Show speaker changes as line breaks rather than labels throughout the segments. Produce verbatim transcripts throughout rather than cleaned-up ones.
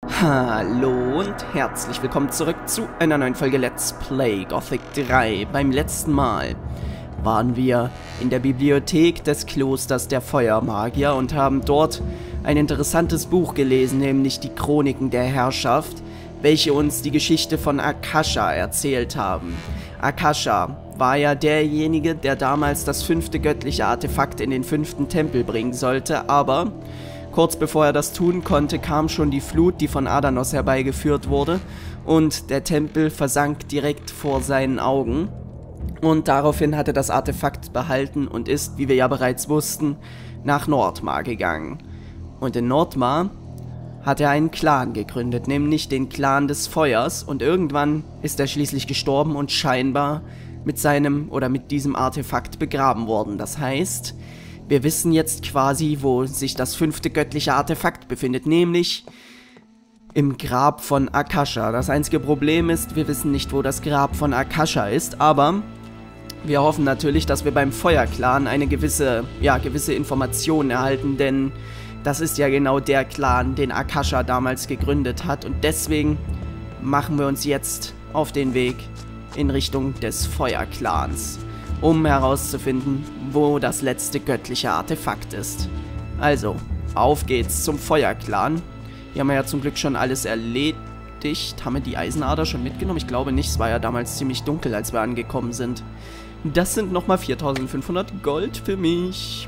Hallo und herzlich willkommen zurück zu einer neuen Folge Let's Play Gothic drei. Beim letzten Mal waren wir in der Bibliothek des Klosters der Feuermagier und haben dort ein interessantes Buch gelesen, nämlich die Chroniken der Herrschaft, welche uns die Geschichte von Akasha erzählt haben. Akasha war ja derjenige, der damals das fünfte göttliche Artefakt in den fünften Tempel bringen sollte, aber kurz bevor er das tun konnte, kam schon die Flut, die von Adanos herbeigeführt wurde, und der Tempel versank direkt vor seinen Augen. Und daraufhin hat er das Artefakt behalten und ist, wie wir ja bereits wussten, nach Nordmar gegangen. Und in Nordmar hat er einen Clan gegründet, nämlich den Clan des Feuers, und irgendwann ist er schließlich gestorben und scheinbar mit seinem oder mit diesem Artefakt begraben worden. Das heißt, wir wissen jetzt quasi, wo sich das fünfte göttliche Artefakt befindet, nämlich im Grab von Akasha. Das einzige Problem ist, wir wissen nicht, wo das Grab von Akasha ist, aber wir hoffen natürlich, dass wir beim Feuerclan eine gewisse, ja, gewisse Information erhalten, denn das ist ja genau der Clan, den Akasha damals gegründet hat, und deswegen machen wir uns jetzt auf den Weg in Richtung des Feuerclans, um herauszufinden, wo das letzte göttliche Artefakt ist. Also, auf geht's zum Feuerclan. Hier haben wir ja zum Glück schon alles erledigt. Haben wir die Eisenader schon mitgenommen? Ich glaube nicht, es war ja damals ziemlich dunkel, als wir angekommen sind. Das sind nochmal viertausendfünfhundert Gold für mich.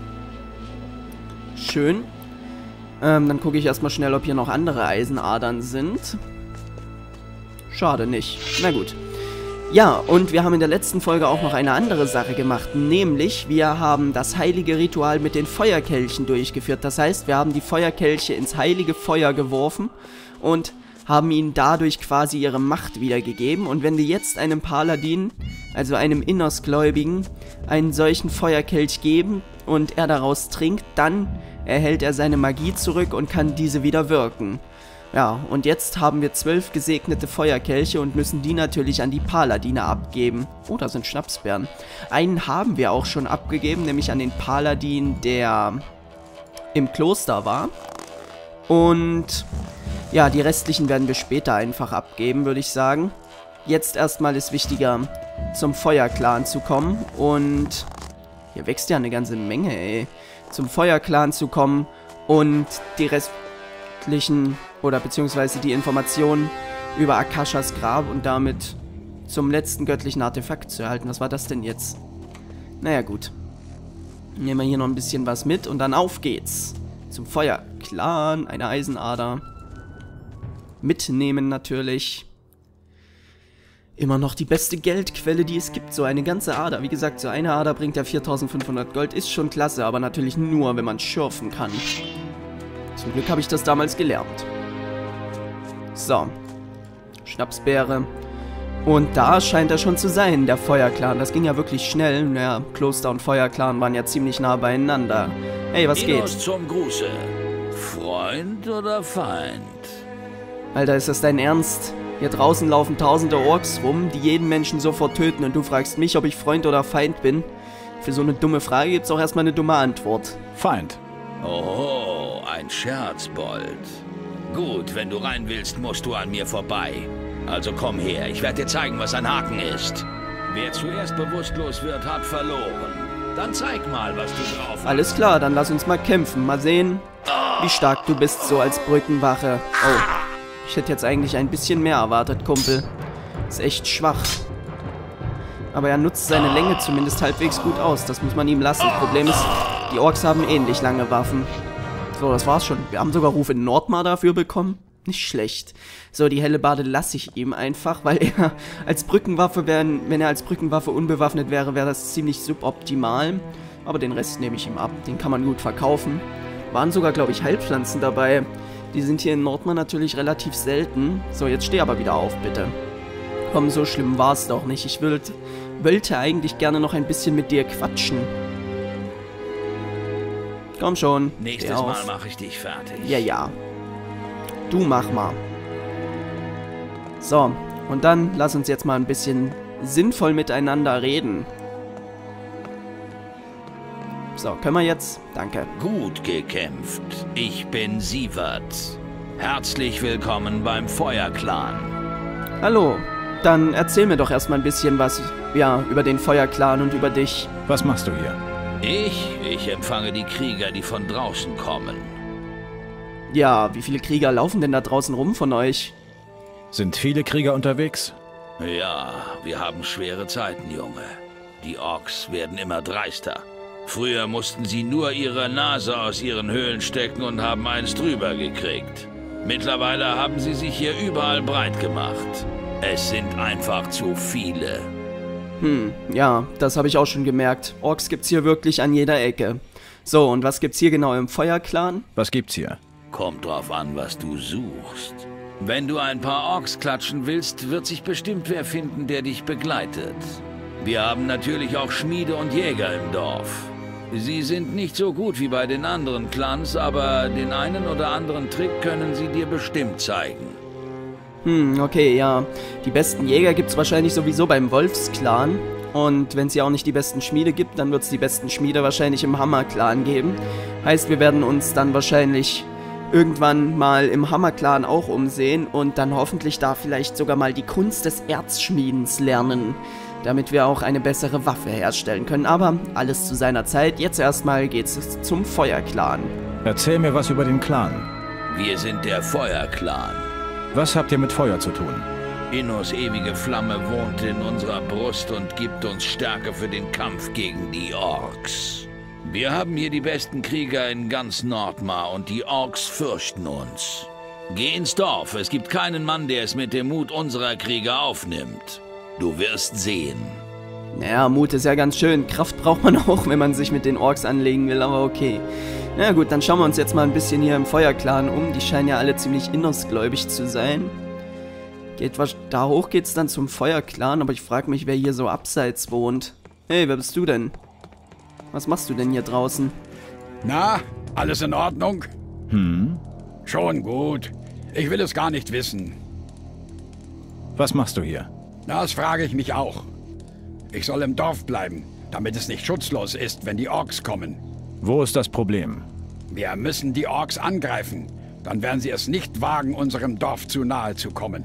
Schön. Ähm, dann gucke ich erstmal schnell, ob hier noch andere Eisenadern sind. Schade nicht. Na gut. Ja, und wir haben in der letzten Folge auch noch eine andere Sache gemacht, nämlich wir haben das heilige Ritual mit den Feuerkelchen durchgeführt. Das heißt, wir haben die Feuerkelche ins heilige Feuer geworfen und haben ihnen dadurch quasi ihre Macht wiedergegeben. Und wenn wir jetzt einem Paladin, also einem Innersgläubigen, einen solchen Feuerkelch geben und er daraus trinkt, dann erhält er seine Magie zurück und kann diese wieder wirken. Ja, und jetzt haben wir zwölf gesegnete Feuerkelche und müssen die natürlich an die Paladine abgeben. Oh, da sind Schnapsbeeren. Einen haben wir auch schon abgegeben, nämlich an den Paladin, der im Kloster war. Und ja, die restlichen werden wir später einfach abgeben, würde ich sagen. Jetzt erstmal ist wichtiger, zum Feuerclan zu kommen. Und hier wächst ja eine ganze Menge, ey. Zum Feuerclan zu kommen und die restlichen oder beziehungsweise die Informationen über Akashas Grab und damit zum letzten göttlichen Artefakt zu erhalten. Was war das denn jetzt? Naja, gut. Nehmen wir hier noch ein bisschen was mit und dann auf geht's. Zum Feuerclan, eine Eisenader. Mitnehmen natürlich. Immer noch die beste Geldquelle, die es gibt. So eine ganze Ader. Wie gesagt, so eine Ader bringt ja viertausendfünfhundert Gold. Ist schon klasse, aber natürlich nur, wenn man schürfen kann. Zum Glück habe ich das damals gelernt. So. Schnapsbeere. Und da scheint er schon zu sein, der Feuerclan. Das ging ja wirklich schnell. Ja, Kloster und Feuerclan waren ja ziemlich nah beieinander. Hey, was geht?
Zum Gruße. Freund oder Feind?
Alter, ist das dein Ernst? Hier draußen laufen tausende Orks rum, die jeden Menschen sofort töten, und du fragst mich, ob ich Freund oder Feind bin? Für so eine dumme Frage gibt's auch erstmal eine dumme Antwort.
Feind.
Oh, ein Scherzbold. Gut, wenn du rein willst, musst du an mir vorbei. Also komm her, ich werde dir zeigen, was ein Haken ist. Wer zuerst bewusstlos wird, hat verloren. Dann zeig mal, was du drauf hast.
Alles klar, dann lass uns mal kämpfen. Mal sehen, wie stark du bist so als Brückenwache. Oh, ich hätte jetzt eigentlich ein bisschen mehr erwartet, Kumpel. Ist echt schwach. Aber er nutzt seine Länge zumindest halbwegs gut aus. Das muss man ihm lassen. Problem ist, die Orks haben ähnlich lange Waffen. So, das war's schon. Wir haben sogar Ruf in Nordmar dafür bekommen. Nicht schlecht. So, die Hellebarde lasse ich ihm einfach, weil er als Brückenwaffe, wären, wenn er als Brückenwaffe unbewaffnet wäre, wäre das ziemlich suboptimal. Aber den Rest nehme ich ihm ab. Den kann man gut verkaufen. Waren sogar, glaube ich, Heilpflanzen dabei. Die sind hier in Nordmar natürlich relativ selten. So, jetzt steh aber wieder auf, bitte. Komm, so schlimm war es doch nicht. Ich wollt, wollte eigentlich gerne noch ein bisschen mit dir quatschen. Komm schon.
Nächstes Mal mache ich dich fertig.
Ja, ja. Du mach mal. So, und dann lass uns jetzt mal ein bisschen sinnvoll miteinander reden. So, können wir jetzt? Danke.
Gut gekämpft. Ich bin Sievert. Herzlich willkommen beim Feuerclan.
Hallo, dann erzähl mir doch erstmal ein bisschen was, ja, über den Feuerclan und über dich.
Was machst du hier?
Ich? Ich empfange die Krieger, die von draußen kommen.
Ja, wie viele Krieger laufen denn da draußen rum von euch?
Sind viele Krieger unterwegs?
Ja, wir haben schwere Zeiten, Junge. Die Orks werden immer dreister. Früher mussten sie nur ihre Nase aus ihren Höhlen stecken und haben eins drüber gekriegt. Mittlerweile haben sie sich hier überall breit gemacht. Es sind einfach zu viele.
Hm, ja, das habe ich auch schon gemerkt. Orks gibt's hier wirklich an jeder Ecke. So, und was gibt's hier genau im Feuerclan?
Was gibt's hier?
Kommt drauf an, was du suchst. Wenn du ein paar Orks klatschen willst, wird sich bestimmt wer finden, der dich begleitet. Wir haben natürlich auch Schmiede und Jäger im Dorf. Sie sind nicht so gut wie bei den anderen Clans, aber den einen oder anderen Trick können sie dir bestimmt zeigen.
Hm, okay, ja. Die besten Jäger gibt's wahrscheinlich sowieso beim Wolfsclan. Und wenn es ja auch nicht die besten Schmiede gibt, dann wird es die besten Schmiede wahrscheinlich im Hammerclan geben. Heißt, wir werden uns dann wahrscheinlich irgendwann mal im Hammerclan auch umsehen und dann hoffentlich da vielleicht sogar mal die Kunst des Erzschmiedens lernen, damit wir auch eine bessere Waffe herstellen können. Aber alles zu seiner Zeit. Jetzt erstmal geht's zum Feuerclan.
Erzähl mir was über den Clan.
Wir sind der Feuerclan.
Was habt ihr mit Feuer zu tun?
Innos ewige Flamme wohnt in unserer Brust und gibt uns Stärke für den Kampf gegen die Orks. Wir haben hier die besten Krieger in ganz Nordmar und die Orks fürchten uns. Geh ins Dorf, es gibt keinen Mann, der es mit dem Mut unserer Krieger aufnimmt. Du wirst sehen.
Naja, Mut ist ja ganz schön. Kraft braucht man auch, wenn man sich mit den Orks anlegen will, aber okay. Na gut, dann schauen wir uns jetzt mal ein bisschen hier im Feuerclan um. Die scheinen ja alle ziemlich innersgläubig zu sein. Geht was, da hoch geht's dann zum Feuerclan, aber ich frage mich, wer hier so abseits wohnt. Hey, wer bist du denn? Was machst du denn hier draußen?
Na, alles in Ordnung?
Hm?
Schon gut. Ich will es gar nicht wissen.
Was machst du hier?
Das frage ich mich auch. Ich soll im Dorf bleiben, damit es nicht schutzlos ist, wenn die Orks kommen.
Wo ist das Problem?
Wir müssen die Orks angreifen. Dann werden sie es nicht wagen, unserem Dorf zu nahe zu kommen.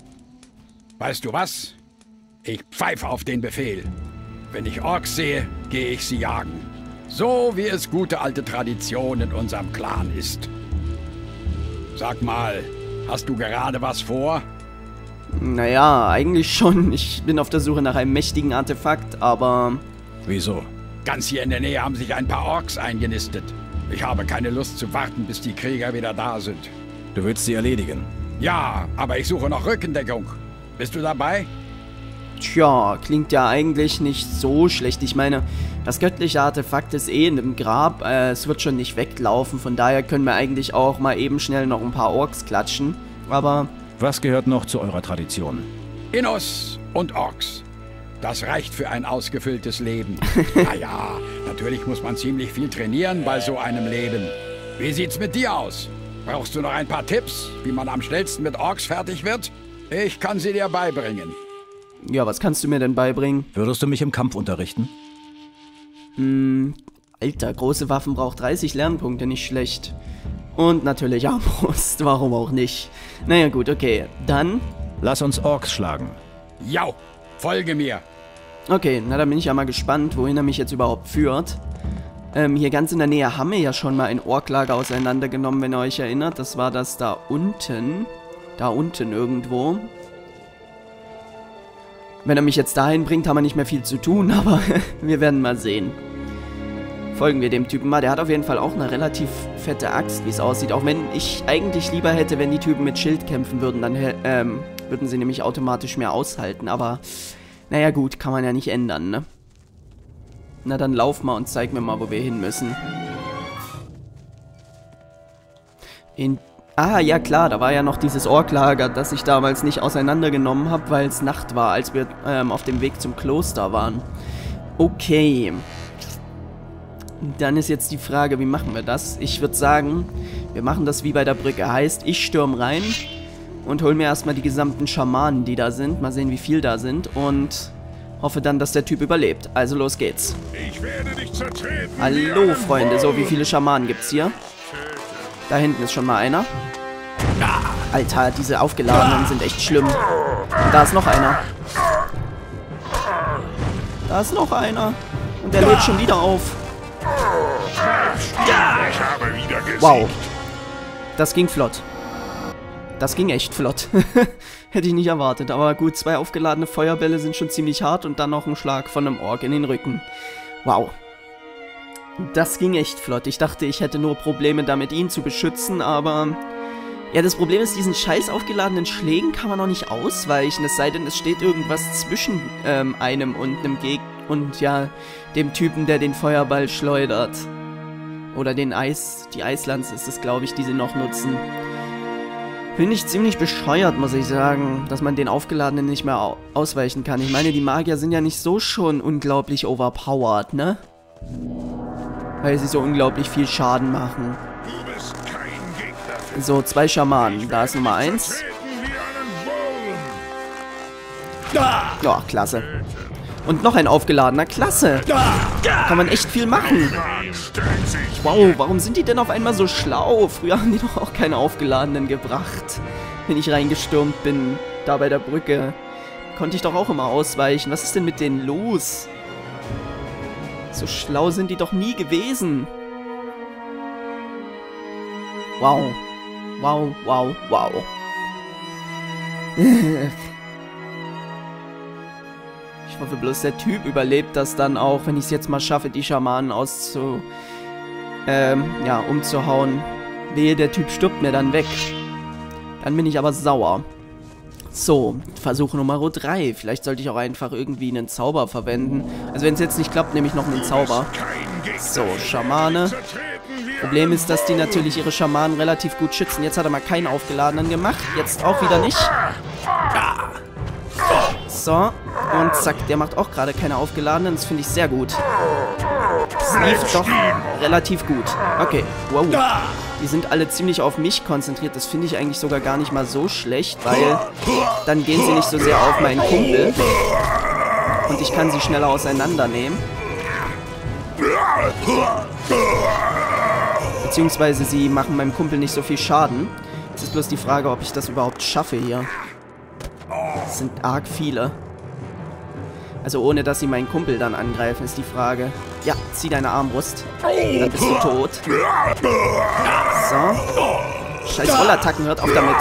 Weißt du was? Ich pfeife auf den Befehl. Wenn ich Orks sehe, gehe ich sie jagen. So wie es gute alte Tradition in unserem Clan ist. Sag mal, hast du gerade was vor?
Naja, eigentlich schon. Ich bin auf der Suche nach einem mächtigen Artefakt, aber...
Wieso?
Ganz hier in der Nähe haben sich ein paar Orks eingenistet. Ich habe keine Lust zu warten, bis die Krieger wieder da sind.
Du willst sie erledigen?
Ja, aber ich suche noch Rückendeckung. Bist du dabei?
Tja, klingt ja eigentlich nicht so schlecht. Ich meine, das göttliche Artefakt ist eh in dem Grab. Äh, es wird schon nicht weglaufen. Von daher können wir eigentlich auch mal eben schnell noch ein paar Orks klatschen. Aber...
Was gehört noch zu eurer Tradition?
Innos und Orks. Das reicht für ein ausgefülltes Leben. Naja, natürlich muss man ziemlich viel trainieren bei so einem Leben. Wie sieht's mit dir aus? Brauchst du noch ein paar Tipps, wie man am schnellsten mit Orks fertig wird? Ich kann sie dir beibringen.
Ja, was kannst du mir denn beibringen?
Würdest du mich im Kampf unterrichten?
Hm, Alter, große Waffen braucht dreißig Lernpunkte, nicht schlecht. Und natürlich Armbrust, warum auch nicht. Naja gut, okay, dann...
Lass uns Orks schlagen.
Jau, folge mir.
Okay, na dann bin ich ja mal gespannt, wohin er mich jetzt überhaupt führt. Ähm, hier ganz in der Nähe haben wir ja schon mal ein Orklager auseinandergenommen, wenn ihr euch erinnert. Das war das da unten. Da unten irgendwo. Wenn er mich jetzt dahin bringt, haben wir nicht mehr viel zu tun, aber wir werden mal sehen. Folgen wir dem Typen mal. Der hat auf jeden Fall auch eine relativ fette Axt, wie es aussieht. Auch wenn ich eigentlich lieber hätte, wenn die Typen mit Schild kämpfen würden, dann ähm, würden sie nämlich automatisch mehr aushalten. Aber, naja gut, kann man ja nicht ändern, ne? Na dann lauf mal und zeig mir mal, wo wir hin müssen. In... Ah, ja klar, da war ja noch dieses Orklager, das ich damals nicht auseinandergenommen habe, weil es Nacht war, als wir ähm, auf dem Weg zum Kloster waren. Okay. Dann ist jetzt die Frage, wie machen wir das? Ich würde sagen, wir machen das wie bei der Brücke. Heißt, ich stürme rein und hole mir erstmal die gesamten Schamanen, die da sind. Mal sehen, wie viel da sind. Und hoffe dann, dass der Typ überlebt. Also los geht's.
Ich werde dich zertreten.
Hallo, Freunde. So, wie viele Schamanen gibt's hier? Da hinten ist schon mal einer.
Na,
Alter, diese aufgeladenen sind echt schlimm. Und da ist noch einer. Da ist noch einer. Und der lädt schon wieder auf.
Ich habe wieder gesiegt.
Wow. Das ging flott. Das ging echt flott. Hätte ich nicht erwartet. Aber gut, zwei aufgeladene Feuerbälle sind schon ziemlich hart und dann noch ein Schlag von einem Ork in den Rücken. Wow. Das ging echt flott. Ich dachte, ich hätte nur Probleme damit, ihn zu beschützen, aber... Ja, das Problem ist, diesen scheiß aufgeladenen Schlägen kann man noch nicht ausweichen. Es sei denn, es steht irgendwas zwischen ähm, einem und einem Gegner und ja, dem Typen, der den Feuerball schleudert. Oder den Eis... Die Eislanze ist es, glaube ich, die sie noch nutzen. Finde ich ziemlich bescheuert, muss ich sagen, dass man den aufgeladenen nicht mehr au ausweichen kann. Ich meine, die Magier sind ja nicht so schon unglaublich overpowered, ne? Weil sie so unglaublich viel Schaden machen.
Du bist kein Gegner.
So, zwei Schamanen. Da ist Nummer eins.
Treten wie einen Wurm.
Ja, klasse. Und noch ein aufgeladener. Klasse. Kann man echt viel machen.
Stellt sich
Wow, warum sind die denn auf einmal so schlau? Früher haben die doch auch keine aufgeladenen gebracht. Wenn ich reingestürmt bin, da bei der Brücke, konnte ich doch auch immer ausweichen. Was ist denn mit denen los? So schlau sind die doch nie gewesen. Wow. Wow, wow, wow. Ich hoffe bloß, der Typ überlebt das dann auch, wenn ich es jetzt mal schaffe, die Schamanen auszu... Ähm, ja, umzuhauen. Wehe, der Typ stirbt mir dann weg. Dann bin ich aber sauer. So, Versuch Nummer drei. Vielleicht sollte ich auch einfach irgendwie einen Zauber verwenden. Also wenn es jetzt nicht klappt, nehme ich noch einen Zauber. So, Schamane. Problem ist, dass die natürlich ihre Schamanen relativ gut schützen. Jetzt hat er mal keinen aufgeladenen gemacht. Jetzt auch wieder nicht. So, und zack, der macht auch gerade keine aufgeladenen. Das finde ich sehr gut. Das lief doch relativ gut. Okay, wow. Die sind alle ziemlich auf mich konzentriert. Das finde ich eigentlich sogar gar nicht mal so schlecht, weil dann gehen sie nicht so sehr auf meinen Kumpel. Und ich kann sie schneller auseinandernehmen. Beziehungsweise sie machen meinem Kumpel nicht so viel Schaden. Es ist bloß die Frage, ob ich das überhaupt schaffe hier. Es sind arg viele. Also ohne, dass sie meinen Kumpel dann angreifen, ist die Frage. Ja, zieh deine Armbrust. Dann bist du tot. So. Scheiß Rollattacken, hört auf damit.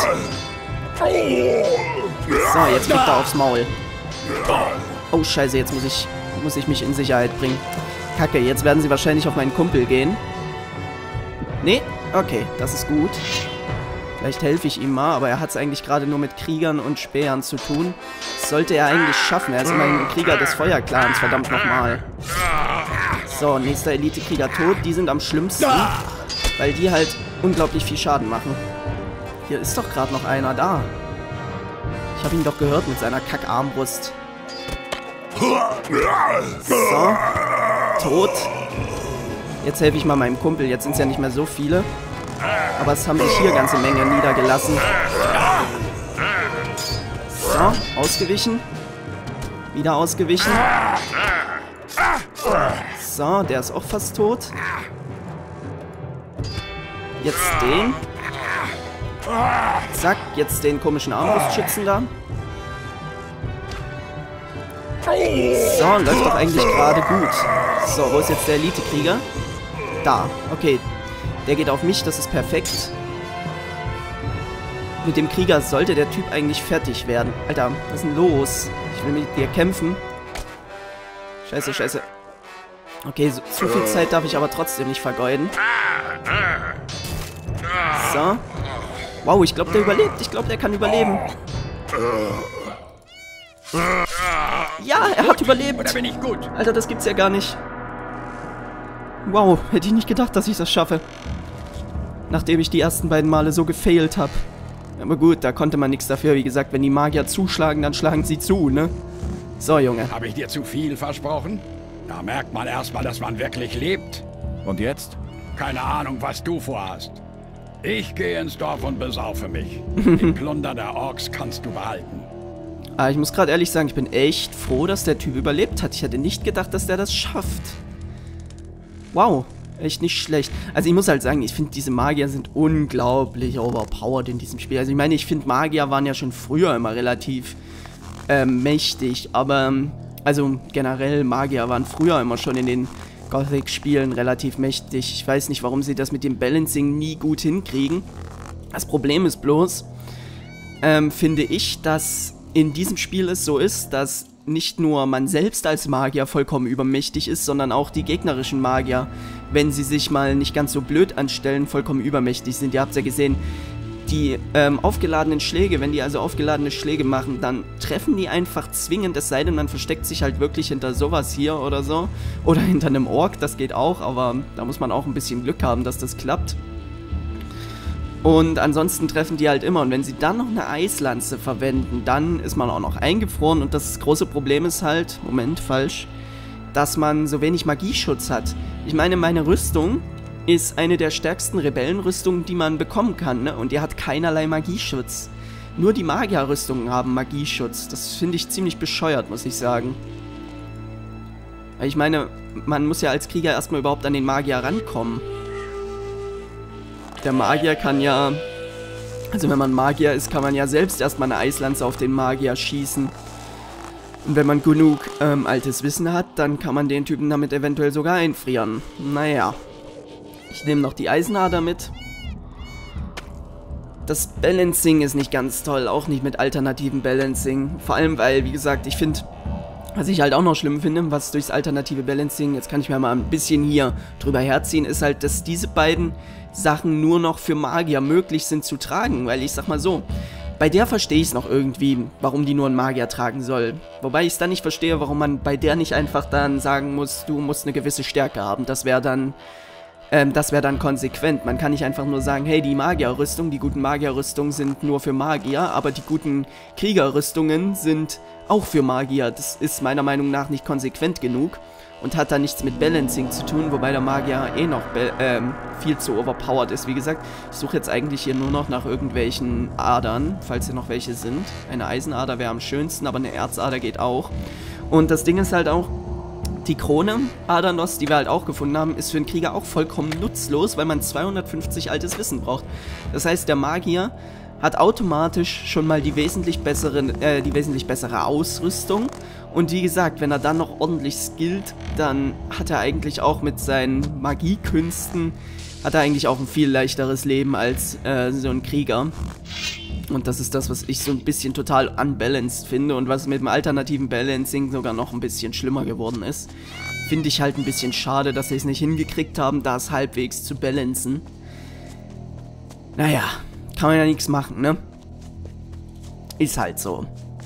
So, jetzt kriegt er aufs Maul. Oh, scheiße, jetzt muss ich, muss ich mich in Sicherheit bringen. Kacke, jetzt werden sie wahrscheinlich auf meinen Kumpel gehen. Nee? Okay, das ist gut. Vielleicht helfe ich ihm mal, aber er hat es eigentlich gerade nur mit Kriegern und Spähern zu tun. Das sollte er eigentlich schaffen. Er ist immerhin ein Krieger des Feuerclans, verdammt nochmal. So, nächster Elite-Krieger tot. Die sind am schlimmsten, weil die halt unglaublich viel Schaden machen. Hier ist doch gerade noch einer da. Ich habe ihn doch gehört mit seiner Kackarmbrust. So. Tot. Jetzt helfe ich mal meinem Kumpel. Jetzt sind es ja nicht mehr so viele. Aber es haben sich hier ganze Menge niedergelassen. So, ausgewichen. Wieder ausgewichen. So, der ist auch fast tot. Jetzt den. Zack, jetzt den komischen Armbrustschützen da. So, läuft doch eigentlich gerade gut. So, wo ist jetzt der Elite-Krieger? Da, okay. Der geht auf mich, das ist perfekt. Mit dem Krieger sollte der Typ eigentlich fertig werden. Alter, was ist denn los? Ich will mit dir kämpfen. Scheiße, scheiße. Okay, so, zu viel Zeit darf ich aber trotzdem nicht vergeuden. So. Wow, ich glaube, der überlebt. Ich glaube, der kann überleben. Ja, er hat überlebt.
Oder bin ich gut?
Alter, das gibt's ja gar nicht. Wow, hätte ich nicht gedacht, dass ich das schaffe. Nachdem ich die ersten beiden Male so gefailt habe. Aber gut, da konnte man nichts dafür. Wie gesagt, wenn die Magier zuschlagen, dann schlagen sie zu, ne? So, Junge.
Habe ich dir zu viel versprochen? Da merkt man erstmal, dass man wirklich lebt.
Und jetzt?
Keine Ahnung, was du vorhast. Ich gehe ins Dorf und besaufe mich. Den Plunder der Orks kannst du behalten.
Aber ich muss gerade ehrlich sagen, ich bin echt froh, dass der Typ überlebt hat. Ich hätte nicht gedacht, dass der das schafft. Wow. Echt nicht schlecht. Also ich muss halt sagen, ich finde diese Magier sind unglaublich overpowered in diesem Spiel. Also ich meine, ich finde Magier waren ja schon früher immer relativ ähm, mächtig, aber also generell Magier waren früher immer schon in den Gothic-Spielen relativ mächtig. Ich weiß nicht, warum sie das mit dem Balancing nie gut hinkriegen. Das Problem ist bloß, ähm, finde ich, dass in diesem Spiel es so ist, dass nicht nur man selbst als Magier vollkommen übermächtig ist, sondern auch die gegnerischen Magier, wenn sie sich mal nicht ganz so blöd anstellen, vollkommen übermächtig sind. Ihr habt ja gesehen, die ähm, aufgeladenen Schläge, wenn die also aufgeladene Schläge machen, dann treffen die einfach zwingend, es sei denn, man versteckt sich halt wirklich hinter sowas hier oder so. Oder hinter einem Ork, das geht auch, aber da muss man auch ein bisschen Glück haben, dass das klappt. Und ansonsten treffen die halt immer. Und wenn sie dann noch eine Eislanze verwenden, dann ist man auch noch eingefroren. Und das große Problem ist halt, Moment, falsch, dass man so wenig Magieschutz hat. Ich meine, meine Rüstung ist eine der stärksten Rebellenrüstungen, die man bekommen kann, ne? Und die hat keinerlei Magieschutz. Nur die Magierrüstungen haben Magieschutz. Das finde ich ziemlich bescheuert, muss ich sagen. Weil ich meine, man muss ja als Krieger erstmal überhaupt an den Magier rankommen. Der Magier kann ja, also wenn man Magier ist, kann man ja selbst erstmal eine Eislanze auf den Magier schießen. Und wenn man genug ähm, altes Wissen hat, dann kann man den Typen damit eventuell sogar einfrieren. Naja. Ich nehme noch die Eisenader mit. Das Balancing ist nicht ganz toll, auch nicht mit alternativen Balancing. Vor allem, weil, wie gesagt, ich finde, was ich halt auch noch schlimm finde, was durchs alternative Balancing, jetzt kann ich mir mal ein bisschen hier drüber herziehen, ist halt, dass diese beiden Sachen nur noch für Magier möglich sind zu tragen. Weil ich sag mal so, bei der verstehe ich es noch irgendwie, warum die nur ein Magier tragen soll. Wobei ich es dann nicht verstehe, warum man bei der nicht einfach dann sagen muss, du musst eine gewisse Stärke haben. Das wäre dann... Ähm, das wäre dann konsequent. Man kann nicht einfach nur sagen, hey, die Magierrüstung, die guten Magierrüstungen sind nur für Magier, aber die guten Kriegerrüstungen sind auch für Magier. Das ist meiner Meinung nach nicht konsequent genug und hat da nichts mit Balancing zu tun, wobei der Magier eh noch ähm, viel zu overpowered ist. Wie gesagt, ich suche jetzt eigentlich hier nur noch nach irgendwelchen Adern, falls hier noch welche sind. Eine Eisenader wäre am schönsten, aber eine Erzader geht auch. Und das Ding ist halt auch, die Krone Adanos, die wir halt auch gefunden haben, ist für einen Krieger auch vollkommen nutzlos, weil man zweihundertfünfzig altes Wissen braucht. Das heißt, der Magier hat automatisch schon mal die wesentlich bessere, äh, die wesentlich bessere Ausrüstung. Und wie gesagt, wenn er dann noch ordentlich skillt, dann hat er eigentlich auch mit seinen Magiekünsten, hat er eigentlich auch ein viel leichteres Leben als äh, so ein Krieger. Und das ist das, was ich so ein bisschen total unbalanced finde und was mit dem alternativen Balancing sogar noch ein bisschen schlimmer geworden ist. Finde ich halt ein bisschen schade, dass sie es nicht hingekriegt haben, das halbwegs zu balancen. Naja, kann man ja nichts machen, ne? Ist halt so.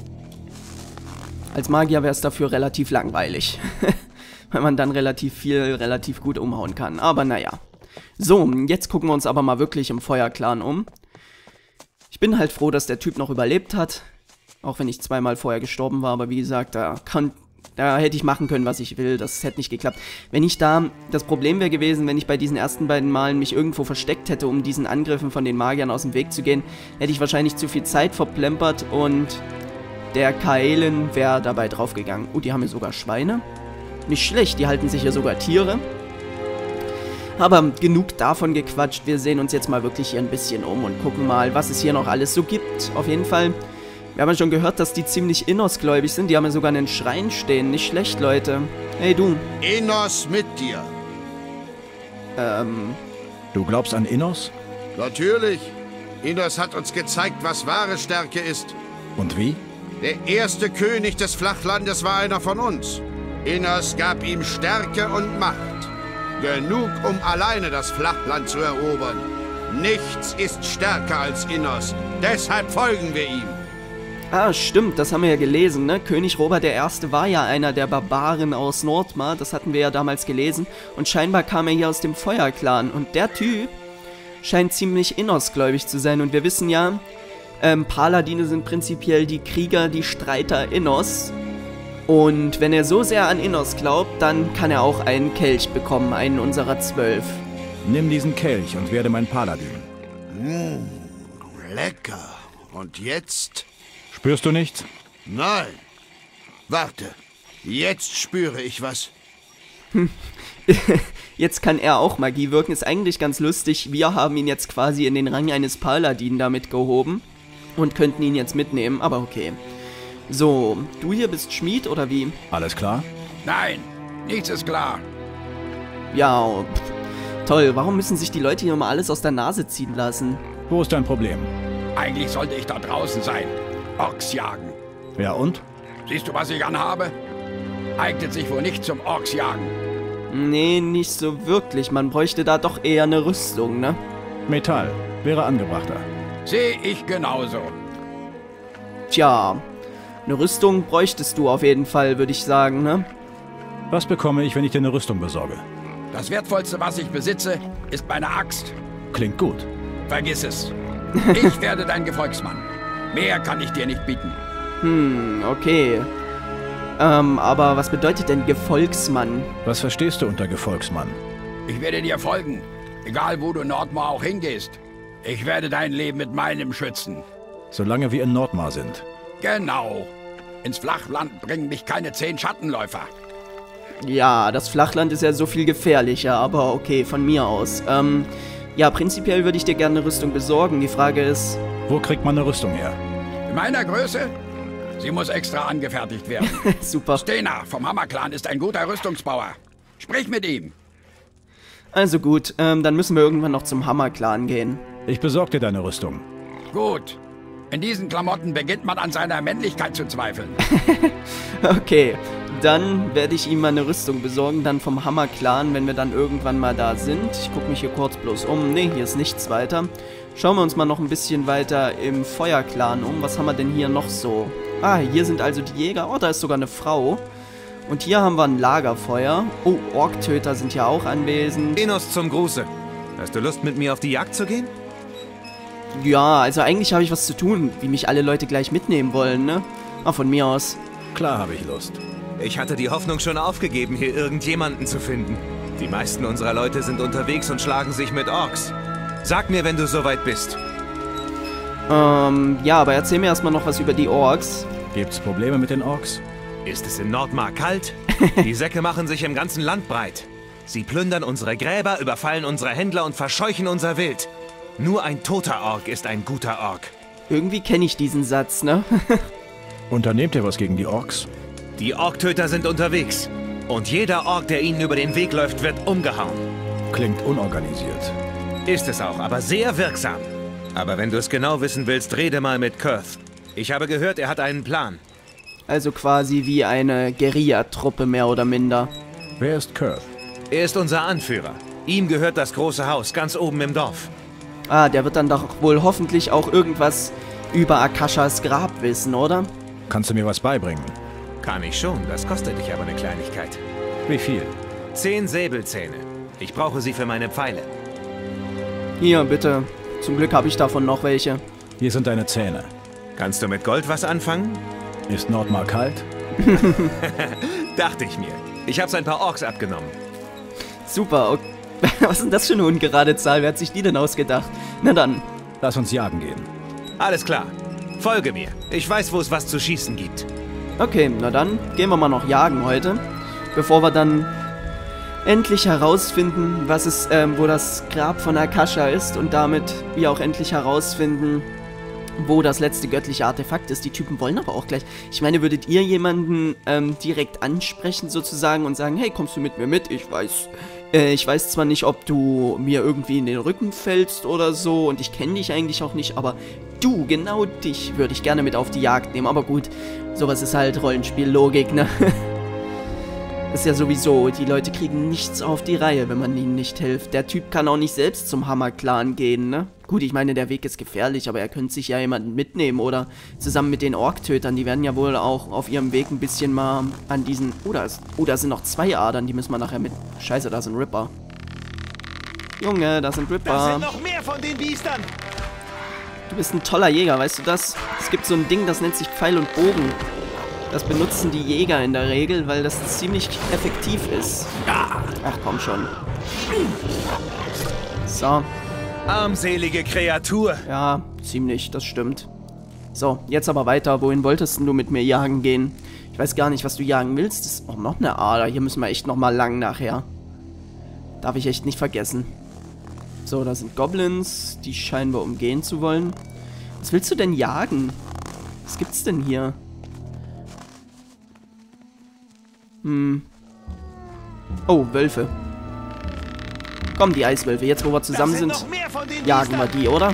Als Magier wäre es dafür relativ langweilig. Weil man dann relativ viel, relativ gut umhauen kann. Aber naja. So, jetzt gucken wir uns aber mal wirklich im Feuerclan um. Ich bin halt froh, dass der Typ noch überlebt hat. Auch wenn ich zweimal vorher gestorben war. Aber wie gesagt, da, kann, da hätte ich machen können, was ich will. Das hätte nicht geklappt. Wenn ich da... Das Problem wäre gewesen, wenn ich bei diesen ersten beiden Malen mich irgendwo versteckt hätte, um diesen Angriffen von den Magiern aus dem Weg zu gehen, hätte ich wahrscheinlich zu viel Zeit verplempert und der Kaelen wäre dabei draufgegangen. Oh, die haben hier sogar Schweine. Nicht schlecht, die halten sich hier sogar Tiere. Aber genug davon gequatscht, wir sehen uns jetzt mal wirklich hier ein bisschen um und gucken mal, was es hier noch alles so gibt. Auf jeden Fall, wir haben ja schon gehört, dass die ziemlich Innos-gläubig sind. Die haben ja sogar einen Schrein stehen. Nicht schlecht, Leute. Hey, du.
Innos mit dir.
Ähm...
Du glaubst an Innos?
Natürlich. Innos hat uns gezeigt, was wahre Stärke ist.
Und wie?
Der erste König des Flachlandes war einer von uns. Innos gab ihm Stärke und Macht. Genug, um alleine das Flachland zu erobern. Nichts ist stärker als Innos. Deshalb folgen wir ihm.
Ah, stimmt, das haben wir ja gelesen, ne? König Robert der Erste war ja einer der Barbaren aus Nordmar. Das hatten wir ja damals gelesen. Und scheinbar kam er hier aus dem Feuerclan. Und der Typ scheint ziemlich Innos-gläubig zu sein. Und wir wissen ja, ähm, Paladine sind prinzipiell die Krieger, die Streiter Innos. Und wenn er so sehr an Innos glaubt, dann kann er auch einen Kelch bekommen, einen unserer zwölf.
Nimm diesen Kelch und werde mein Paladin.
Mmh, lecker. Und jetzt?
Spürst du nichts?
Nein. Warte. Jetzt spüre ich was.
Jetzt kann er auch Magie wirken. Ist eigentlich ganz lustig. Wir haben ihn jetzt quasi in den Rang eines Paladin damit gehoben. Und könnten ihn jetzt mitnehmen, aber okay. So, du hier bist Schmied, oder wie?
Alles klar?
Nein, nichts ist klar.
Ja, pff, toll. Warum müssen sich die Leute hier immer alles aus der Nase ziehen lassen?
Wo ist dein Problem?
Eigentlich sollte ich da draußen sein. Orks jagen.
Ja und?
Siehst du, was ich anhabe? Eignet sich wohl nicht zum Orks jagen.
Nee, nicht so wirklich. Man bräuchte da doch eher eine Rüstung, ne?
Metall. Wäre angebrachter.
Sehe ich genauso.
Tja, eine Rüstung bräuchtest du auf jeden Fall, würde ich sagen, ne?
Was bekomme ich, wenn ich dir eine Rüstung besorge?
Das Wertvollste, was ich besitze, ist meine Axt.
Klingt gut.
Vergiss es. Ich werde dein Gefolgsmann. Mehr kann ich dir nicht bieten.
Hm, okay. Ähm, aber was bedeutet denn Gefolgsmann?
Was verstehst du unter Gefolgsmann?
Ich werde dir folgen, egal wo du in Nordmar auch hingehst. Ich werde dein Leben mit meinem schützen.
Solange wir in Nordmar sind.
Genau. Ins Flachland bringen mich keine zehn Schattenläufer.
Ja, das Flachland ist ja so viel gefährlicher, aber okay, von mir aus. Ähm, ja, prinzipiell würde ich dir gerne eine Rüstung besorgen. Die Frage ist...
Wo kriegt man eine Rüstung her?
In meiner Größe? Sie muss extra angefertigt werden.
Super.
Stena vom Hammerclan ist ein guter Rüstungsbauer. Sprich mit ihm.
Also gut, ähm, dann müssen wir irgendwann noch zum Hammerclan gehen.
Ich besorge dir deine Rüstung.
Gut. In diesen Klamotten beginnt man an seiner Männlichkeit zu zweifeln.
Okay, dann werde ich ihm mal eine Rüstung besorgen, dann vom Hammerclan, wenn wir dann irgendwann mal da sind. Ich gucke mich hier kurz bloß um. Ne, hier ist nichts weiter. Schauen wir uns mal noch ein bisschen weiter im Feuerclan um. Was haben wir denn hier noch so? Ah, hier sind also die Jäger. Oh, da ist sogar eine Frau. Und hier haben wir ein Lagerfeuer. Oh, Orktöter sind ja auch anwesend.
Innos zum Gruße. Hast du Lust, mit mir auf die Jagd zu gehen?
Ja, also eigentlich habe ich was zu tun, wie mich alle Leute gleich mitnehmen wollen, ne? Ah, von mir aus.
Klar habe ich Lust.
Ich hatte die Hoffnung schon aufgegeben, hier irgendjemanden zu finden. Die meisten unserer Leute sind unterwegs und schlagen sich mit Orks. Sag mir, wenn du soweit bist.
Ähm, ja, aber erzähl mir erstmal noch was über die Orks.
Gibt's Probleme mit den Orks?
Ist es in Nordmar kalt? Die Säcke machen sich im ganzen Land breit. Sie plündern unsere Gräber, überfallen unsere Händler und verscheuchen unser Wild. Nur ein toter Ork ist ein guter Ork.
Irgendwie kenne ich diesen Satz, ne?
Unternehmt ihr was gegen die Orks?
Die Orktöter sind unterwegs. Und jeder Ork, der ihnen über den Weg läuft, wird umgehauen.
Klingt unorganisiert.
Ist es auch, aber sehr wirksam. Aber wenn du es genau wissen willst, rede mal mit Kurth. Ich habe gehört, er hat einen Plan.
Also quasi wie eine Guerilla-Truppe, mehr oder minder.
Wer ist Kurth?
Er ist unser Anführer. Ihm gehört das große Haus, ganz oben im Dorf.
Ah, der wird dann doch wohl hoffentlich auch irgendwas über Akashas Grab wissen, oder?
Kannst du mir was beibringen?
Kann ich schon, das kostet dich aber eine Kleinigkeit.
Wie viel?
Zehn Säbelzähne. Ich brauche sie für meine Pfeile.
Hier, bitte. Zum Glück habe ich davon noch welche.
Hier sind deine Zähne.
Kannst du mit Gold was anfangen?
Ist Nordmar kalt?
Dachte ich mir. Ich hab's ein paar Orks abgenommen.
Super. Okay. Was ist denn das für eine ungerade Zahl? Wer hat sich die denn ausgedacht? Na dann.
Lass uns jagen gehen.
Alles klar. Folge mir. Ich weiß, wo es was zu schießen gibt.
Okay, na dann gehen wir mal noch jagen heute. Bevor wir dann endlich herausfinden, was es, ähm, wo das Grab von Akasha ist und damit wir auch endlich herausfinden, wo das letzte göttliche Artefakt ist. Die Typen wollen aber auch gleich. Ich meine, würdet ihr jemanden ähm, direkt ansprechen sozusagen und sagen, hey, kommst du mit mir mit? Ich weiß, äh, ich weiß zwar nicht, ob du mir irgendwie in den Rücken fällst oder so und ich kenne dich eigentlich auch nicht, aber du, genau dich, würde ich gerne mit auf die Jagd nehmen. Aber gut, sowas ist halt Rollenspiellogik, ne? Ist ja sowieso, die Leute kriegen nichts auf die Reihe, wenn man ihnen nicht hilft. Der Typ kann auch nicht selbst zum Hammerclan gehen, ne? Gut, ich meine, der Weg ist gefährlich, aber er könnte sich ja jemanden mitnehmen oder zusammen mit den Orktötern. Die werden ja wohl auch auf ihrem Weg ein bisschen mal an diesen... Oh, da, ist, oh, da sind noch zwei Adern, die müssen wir nachher mit... Scheiße, da sind Ripper. Junge, da sind Ripper.
Da sind noch mehr von den Biestern.
Du bist ein toller Jäger, weißt du das? Es gibt so ein Ding, das nennt sich Pfeil und Bogen. Das benutzen die Jäger in der Regel, weil das ziemlich effektiv ist. Ach, komm schon. So.
Armselige Kreatur.
Ja, ziemlich, das stimmt. So, jetzt aber weiter. Wohin wolltest du mit mir jagen gehen? Ich weiß gar nicht, was du jagen willst. Das ist auch noch eine Ader. Hier müssen wir echt nochmal lang nachher. Darf ich echt nicht vergessen. So, da sind Goblins. Die scheinen wir umgehen zu wollen. Was willst du denn jagen? Was gibt's denn hier? Hm. Oh, Wölfe. Komm, die Eiswölfe. Jetzt, wo wir zusammen sind, jagen wir die, oder?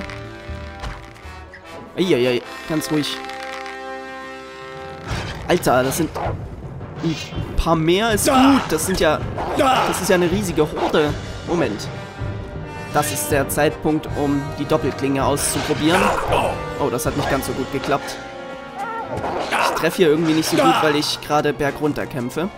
Eieiei, ganz ruhig. Alter, das sind ein paar mehr ist gut. Das sind ja... Das ist ja eine riesige Horde. Moment. Das ist der Zeitpunkt, um die Doppelklinge auszuprobieren. Oh, das hat nicht ganz so gut geklappt. Ich treffe hier irgendwie nicht so gut, weil ich gerade bergunter kämpfe.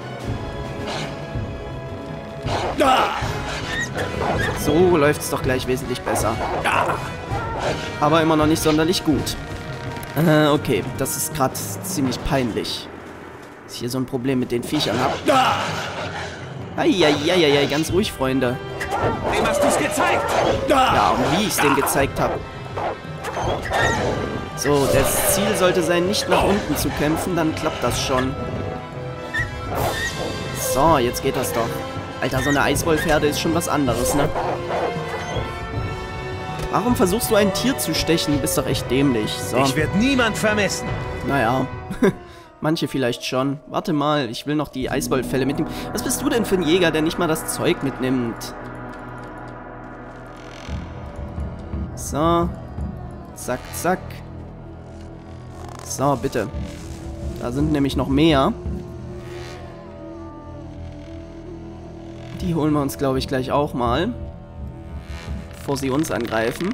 So läuft es doch gleich wesentlich besser. Aber immer noch nicht sonderlich gut. Äh, okay, das ist gerade ziemlich peinlich. Dass ich hier so ein Problem mit den Viechern habe. Eieieiei, ganz ruhig, Freunde.
Wem hast du's gezeigt?
Ja, und wie ich es dem gezeigt habe. So, das Ziel sollte sein, nicht nach unten zu kämpfen, dann klappt das schon. So, jetzt geht das doch. Alter, so eine Eiswolfherde ist schon was anderes, ne? Warum versuchst du ein Tier zu stechen? Du bist doch echt dämlich. So.
Ich werde niemand vermissen.
Naja, manche vielleicht schon. Warte mal, ich will noch die Eiswolffälle mitnehmen. Was bist du denn für ein Jäger, der nicht mal das Zeug mitnimmt? So. Zack, zack. So, bitte. Da sind nämlich noch mehr. Die holen wir uns, glaube ich, gleich auch mal. Bevor sie uns angreifen.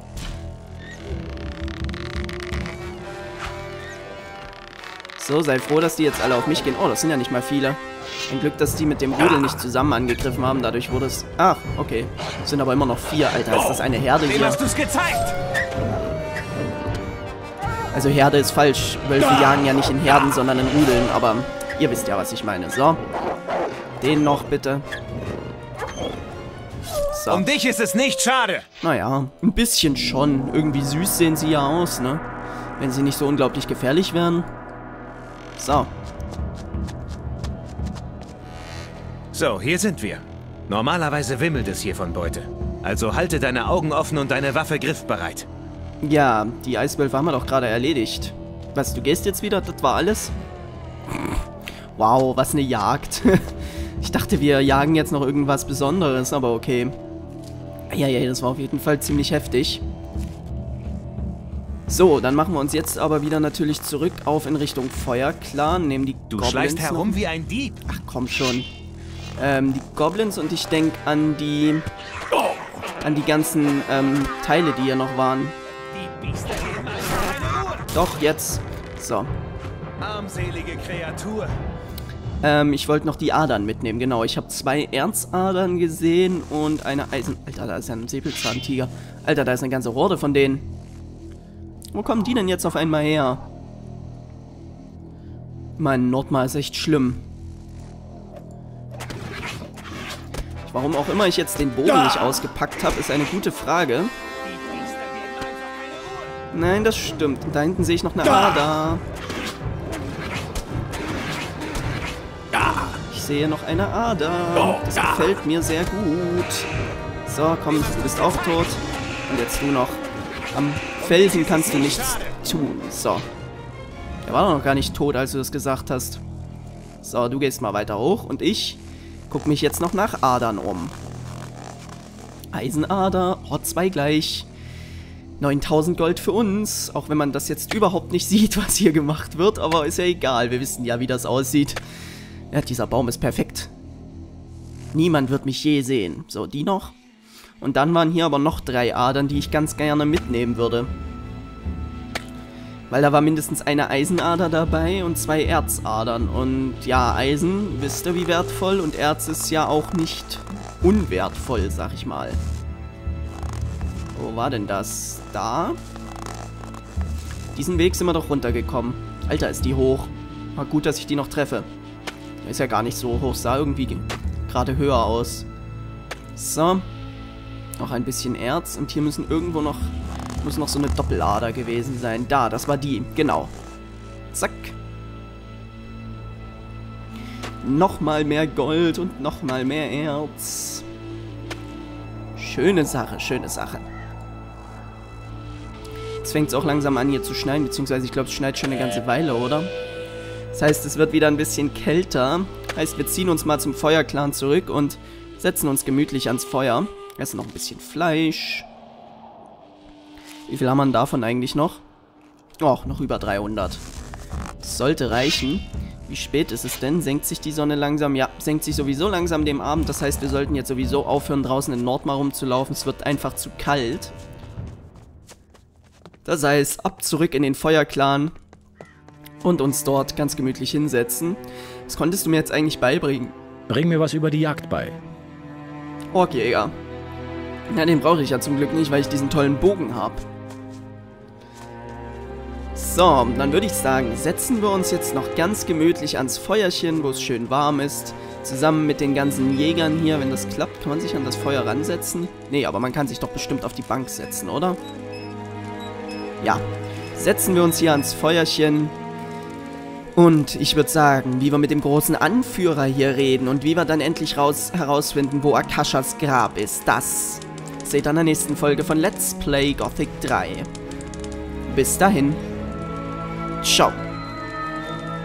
So, sei froh, dass die jetzt alle auf mich gehen. Oh, das sind ja nicht mal viele. Ein Glück, dass die mit dem Rudel nicht zusammen angegriffen haben. Dadurch wurde es... Ach, okay. Es sind aber immer noch vier. Alter, ist das eine Herde hier?
Wem hast du's gezeigt?
Also Herde ist falsch. Wölfe jagen ja nicht in Herden, sondern in Rudeln. Aber ihr wisst ja, was ich meine. So. Den noch, bitte. So.
Um dich ist es nicht schade.
Naja, ein bisschen schon. Irgendwie süß sehen sie ja aus, ne? Wenn sie nicht so unglaublich gefährlich wären. So.
So, hier sind wir. Normalerweise wimmelt es hier von Beute. Also halte deine Augen offen und deine Waffe griffbereit.
Ja, die Eiswölfe haben wir doch gerade erledigt. Was, du gehst jetzt wieder? Das war alles? Wow, was eine Jagd. Ich dachte, wir jagen jetzt noch irgendwas Besonderes, aber okay. Ja, ja, das war auf jeden Fall ziemlich heftig. So, dann machen wir uns jetzt aber wieder natürlich zurück auf in Richtung Feuerclan. Nehmen die
Du
Goblins
schleichst herum
noch.
wie ein Dieb.
Ach, komm schon. Ähm, die Goblins und ich denke an die... An die ganzen ähm, Teile, die hier noch waren.
Die Biester geben einfach keine Ruhe.
Doch, jetzt. So.
Armselige Kreatur.
Ähm, ich wollte noch die Adern mitnehmen, genau. Ich habe zwei Erzadern gesehen und eine Eisen... Alter, da ist ja ein Säbelzahntiger. Alter, da ist eine ganze Horde von denen. Wo kommen die denn jetzt auf einmal her? Mein Nordmal ist echt schlimm. Warum auch immer ich jetzt den Bogen nicht ausgepackt habe, ist eine gute Frage. Nein, das stimmt. Und da hinten sehe ich noch eine Ader. Ich sehe noch eine Ader. Das gefällt mir sehr gut. So, komm, du bist auch tot. Und jetzt du noch. Am Felsen kannst du nichts tun. So. Der war doch noch gar nicht tot, als du das gesagt hast. So, du gehst mal weiter hoch. Und ich guck mich jetzt noch nach Adern um. Eisenader. Oh, zwei gleich. neuntausend Gold für uns. Auch wenn man das jetzt überhaupt nicht sieht, was hier gemacht wird. Aber ist ja egal. Wir wissen ja, wie das aussieht. Ja, dieser Baum ist perfekt. Niemand wird mich je sehen. So, die noch. Und dann waren hier aber noch drei Adern, die ich ganz gerne mitnehmen würde. Weil da war mindestens eine Eisenader dabei und zwei Erzadern. Und ja, Eisen, wisst ihr wie wertvoll? Und Erz ist ja auch nicht unwertvoll, sag ich mal. Wo war denn das? Da? Diesen Weg sind wir doch runtergekommen. Alter, ist die hoch. War gut, dass ich die noch treffe. Ist ja gar nicht so hoch, sah irgendwie gerade höher aus. So. Noch ein bisschen Erz. Und hier müssen irgendwo noch... Muss noch so eine Doppelader gewesen sein. Da, das war die. Genau. Zack. Nochmal mehr Gold und nochmal mehr Erz. Schöne Sache, schöne Sache. Jetzt fängt es auch langsam an hier zu schneien, beziehungsweise ich glaube, es schneit schon eine ganze Weile, oder? Das heißt, es wird wieder ein bisschen kälter. Heißt, wir ziehen uns mal zum Feuerclan zurück und setzen uns gemütlich ans Feuer. Essen noch ein bisschen Fleisch. Wie viel haben wir davon eigentlich noch? Och, noch über dreihundert. Das sollte reichen. Wie spät ist es denn? Senkt sich die Sonne langsam? Ja, senkt sich sowieso langsam dem Abend. Das heißt, wir sollten jetzt sowieso aufhören, draußen in Nordmar rumzulaufen. Es wird einfach zu kalt. Das heißt, ab zurück in den Feuerclan und uns dort ganz gemütlich hinsetzen. Was konntest du mir jetzt eigentlich beibringen?
Bring mir was über die Jagd bei.
Orkjäger. Na, den brauche ich ja zum Glück nicht, weil ich diesen tollen Bogen habe. So, dann würde ich sagen, setzen wir uns jetzt noch ganz gemütlich ans Feuerchen, wo es schön warm ist. Zusammen mit den ganzen Jägern hier. Wenn das klappt, kann man sich an das Feuer ransetzen. Nee, aber man kann sich doch bestimmt auf die Bank setzen, oder? Ja. Setzen wir uns hier ans Feuerchen. Und ich würde sagen, wie wir mit dem großen Anführer hier reden und wie wir dann endlich raus herausfinden, wo Akashas Grab ist, das seht ihr in der nächsten Folge von Let's Play Gothic drei. Bis dahin. Ciao.